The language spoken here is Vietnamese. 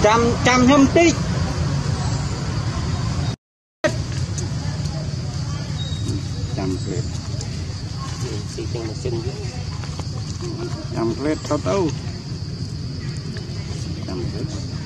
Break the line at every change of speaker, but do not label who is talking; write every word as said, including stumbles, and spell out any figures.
trăm trăm hôm tí trăm plate xì chân một chân trăm plate tao tao trăm plate